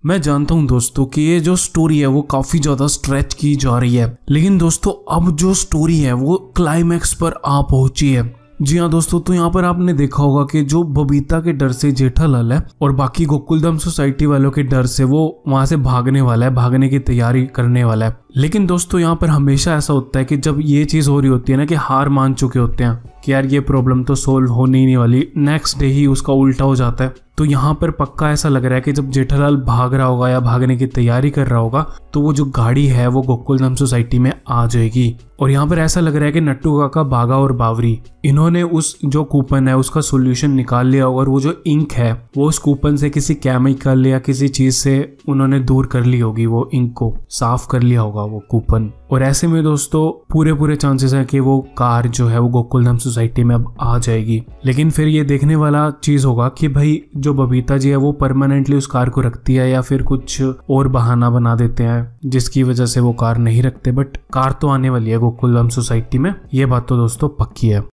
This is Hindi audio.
मैं जानता हूं दोस्तों कि ये जो स्टोरी है वो काफी ज्यादा स्ट्रेच की जा रही है, लेकिन दोस्तों अब जो स्टोरी है वो क्लाइमैक्स पर आ पहुंची है। जी हाँ दोस्तों, तो यहाँ पर आपने देखा होगा कि जो बबीता के डर से जेठालाल है और बाकी गोकुलधाम सोसाइटी वालों के डर से वो वहां से भागने वाला है, भागने की तैयारी करने वाला है। लेकिन दोस्तों यहाँ पर हमेशा ऐसा होता है कि जब ये चीज हो रही होती है ना कि हार मान चुके होते हैं कि यार ये प्रॉब्लम तो सोल्व होने ही नहीं वाली, नेक्स्ट डे ही उसका उल्टा हो जाता है। तो यहाँ पर पक्का ऐसा लग रहा है कि जब जेठालाल भाग रहा होगा या भागने की तैयारी कर रहा होगा तो वो जो गाड़ी है वो गोकुलधाम सोसाइटी में आ जाएगी। और यहाँ पर ऐसा लग रहा है कि नट्टू काका, बागा और बावरी इन्होंने उस जो कूपन है उसका सोल्यूशन निकाल लिया होगा और वो जो इंक है वो उस कूपन से किसी केमिकल या किसी चीज से उन्होंने दूर कर ली होगी, वो इंक को साफ कर लिया होगा वो कूपन। और ऐसे में दोस्तों पूरे चांसेस है कि वो कार जो है वो गोकुलधाम सोसाइटी में अब आ जाएगी। लेकिन फिर ये देखने वाला चीज होगा कि भाई जो बबीता जी है वो परमानेंटली उस कार को रखती है या फिर कुछ और बहाना बना देते हैं जिसकी वजह से वो कार नहीं रखते। बट कार तो आने वाली है गोकुलधाम सोसाइटी में, ये बात तो दोस्तों पक्की है।